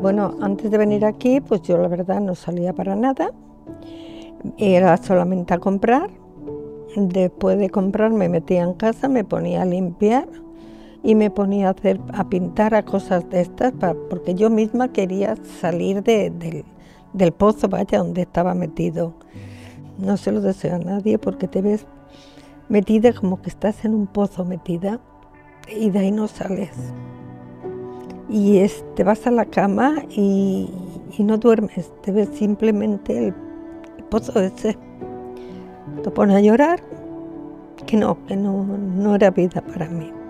Bueno, antes de venir aquí, pues yo la verdad no salía para nada, era solamente a comprar. Después de comprar me metía en casa, me ponía a limpiar y me ponía a pintar a cosas de estas, porque yo misma quería salir del pozo, vaya, donde estaba metido. No se lo deseo a nadie porque te ves metida como que estás en un pozo metida y de ahí no sales. Y te vas a la cama y no duermes, te ves simplemente el pozo ese. Te pones a llorar, que no era vida para mí.